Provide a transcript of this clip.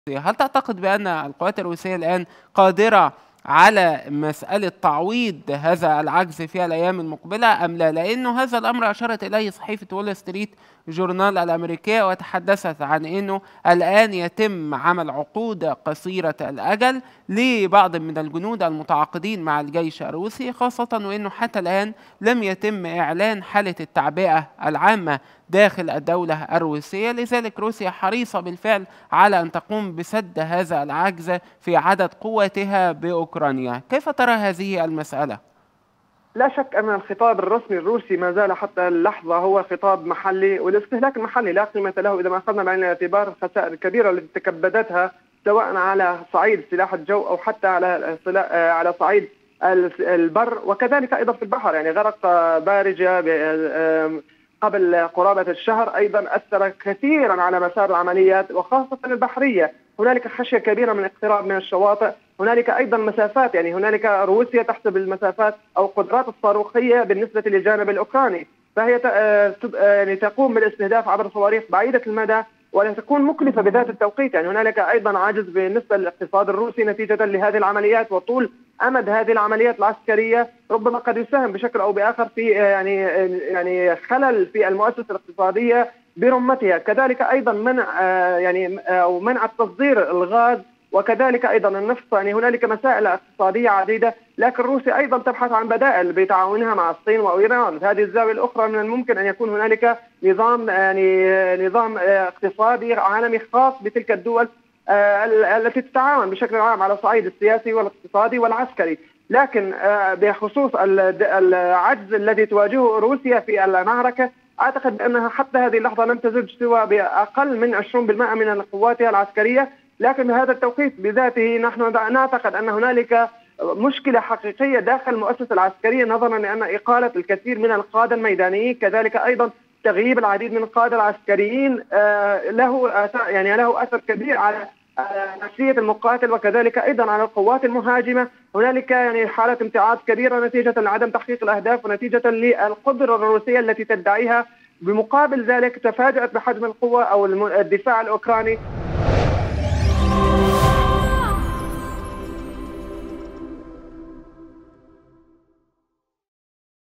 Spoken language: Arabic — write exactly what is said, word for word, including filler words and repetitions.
هل تعتقد بأن القوات الروسية الآن قادرة على مسألة تعويض هذا العجز في الأيام المقبلة أم لا؟ لأنه هذا الأمر أشارت إليه صحيفة وول ستريت جورنال الأمريكية، وتحدثت عن أنه الآن يتم عمل عقود قصيرة الأجل لبعض من الجنود المتعاقدين مع الجيش الروسي، خاصة وأنه حتى الآن لم يتم إعلان حالة التعبئة العامة داخل الدولة الروسية. لذلك روسيا حريصة بالفعل على أن تقوم بسد هذا العجز في عدد قواتها بأوكرانيا. كيف ترى هذه المسألة؟ لا شك أن الخطاب الرسمي الروسي ما زال حتى اللحظة هو خطاب محلي، والاستهلاك المحلي لا قيمة له إذا ما أخذنا بعين الاعتبار الخسائر الكبيرة التي تكبدتها سواء على صعيد سلاح الجو أو حتى على على صعيد البر، وكذلك أيضا في البحر. يعني غرق بارجة قبل قرابة الشهر أيضا أثر كثيرا على مسار العمليات وخاصة البحرية. هنالك خشية كبيرة من الاقتراب من الشواطئ، هنالك أيضا مسافات، يعني هنالك روسيا تحسب المسافات أو قدرات الصاروخية بالنسبة للجانب الأوكراني، فهي يعني تقوم بالاستهداف عبر صواريخ بعيدة المدى ولا تكون مكلفة بذات التوقيت. يعني هنالك أيضا عجز بالنسبة للاقتصاد الروسي نتيجة لهذه العمليات، وطول أمد هذه العمليات العسكرية ربما قد يساهم بشكل أو بآخر في يعني يعني خلل في المؤسسة الاقتصادية برمتها. كذلك أيضا منع يعني أو منع التصدير الغاز وكذلك أيضا النفط. يعني هنالك مسائل اقتصادية عديدة، لكن روسيا أيضا تبحث عن بدائل بتعاونها مع الصين وإيران. هذه الزاوية الأخرى من الممكن أن يكون هنالك نظام يعني نظام اقتصادي عالمي خاص بتلك الدول التي تتعاون بشكل عام على الصعيد السياسي والاقتصادي والعسكري. لكن بخصوص العجز الذي تواجهه روسيا في المعركة، أعتقد أنها حتى هذه اللحظة لم تزد سوى بأقل من عشرين بالمئة من قواتها العسكرية. لكن بهذا التوقيت بذاته نحن نعتقد أن هنالك مشكلة حقيقية داخل المؤسسة العسكرية، نظرا لأن إقالة الكثير من القادة الميدانيين كذلك أيضا تغييب العديد من القادة العسكريين له يعني له أثر كبير على نفسية المقاتل وكذلك أيضا على القوات المهاجمة. هنالك يعني حالة امتعاض كبيرة نتيجة لعدم تحقيق الأهداف ونتيجة للقدرة الروسية التي تدعيها. بمقابل ذلك تفاجأت بحجم القوة أو الدفاع الأوكراني